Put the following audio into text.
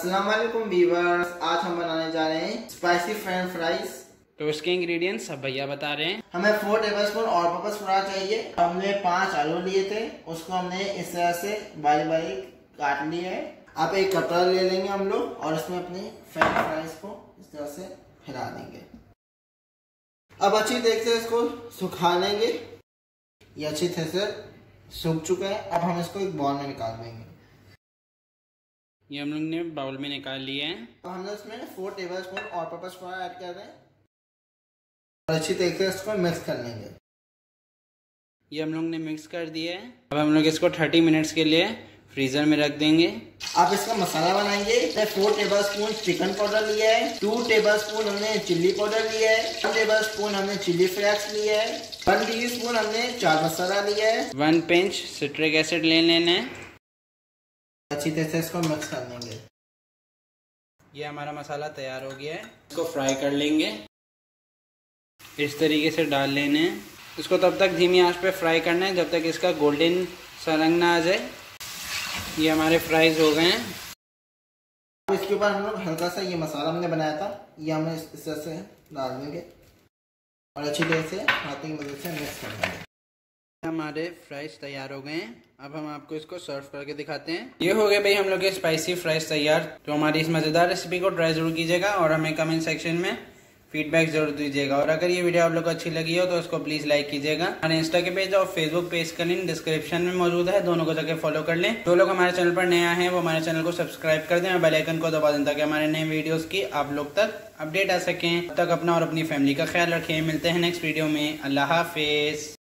अस्सलाम वालेकुम व्यूअर्स, आज हम बनाने जा रहे हैं स्पाइसी फ्रेंच फ्राइज। तो इसके इंग्रेडिएंट्स सब भैया बता रहे हैं। हमें 4 टेबलस्पून ऑल पर्पस फ्लावर चाहिए। हमने 5 आलू लिए थे, उसको हमने इस तरह से बारीक बारीक काट लिया है। आप एक कटोरा ले लेंगे हम लोग और उसमें अपने फ्रेंच फ्राइज को इस तरह से हिला देंगे। अब अच्छी तरीके से इसको सुखा लेंगे। ये अच्छी तरह से सूख चुका है। अब हम इसको एक बाउल में निकाल देंगे। ये हम लोग ने बाउल में निकाल लिए हैं। तो हमने इसमें 4 tablespoon all purpose flour add कर रहे हैं और अच्छी तरीके से इसको मिक्स कर लेंगे। ये हम लोग ने मिक्स कर दिया है। अब हम लोग इसको 30 मिनट्स के लिए फ्रीजर में रख देंगे। आप इसका मसाला बनाएंगे। 4 टेबलस्पून चिकन पाउडर लिया है, 2 टेबलस्पून हमने चिल्ली पाउडर लिया है, 1 टेबलस्पून हमने चिल्ली फ्लेक्स लिया है, 1 टीस्पून हमने चाट मसाला लिया है, 1 पिंच सिट्रिक एसिड ले लेना है। अच्छी तरह से इसको मिक्स कर लेंगे। ये हमारा मसाला तैयार हो गया है। इसको फ्राई कर लेंगे। इस तरीके से डाल लेने हैं। इसको तब तक धीमी आंच पे फ्राई करना है जब तक इसका गोल्डन सा रंग ना आ जाए। ये हमारे फ्राइज हो गए हैं। इसके ऊपर हम लोग हल्का सा ये मसाला हमने बनाया था, ये हमें इस तरह से डाल देंगे और अच्छी तरह से हाथ की मदद से मिक्स कर देंगे। हमारे फ्राइज तैयार हो गए हैं। अब हम आपको इसको सर्व करके दिखाते हैं। ये हो गए भाई हम लोग के स्पाइसी फ्राइज तैयार। तो हमारी इस मज़ेदार रेसिपी को ट्राई जरूर कीजिएगा और हमें कमेंट सेक्शन में फीडबैक जरूर दीजिएगा। और अगर ये वीडियो आप लोग को अच्छी लगी हो तो उसको प्लीज लाइक कीजिएगा। हमारे इंस्टा के पेज और फेसबुक पेज का लिंक डिस्क्रिप्शन में मौजूद है, दोनों को जाकर फॉलो कर लें। जो लोग हमारे चैनल पर नया है वो हमारे चैनल को सब्सक्राइब कर दें और बेल आइकन को दबा दें ताकि हमारे नए वीडियोस की आप लोग तक अपडेट आ सकें। तब तक अपना और अपनी फैमिली का ख्याल रखें। मिलते हैं नेक्स्ट वीडियो में। अल्लाह हाफिज।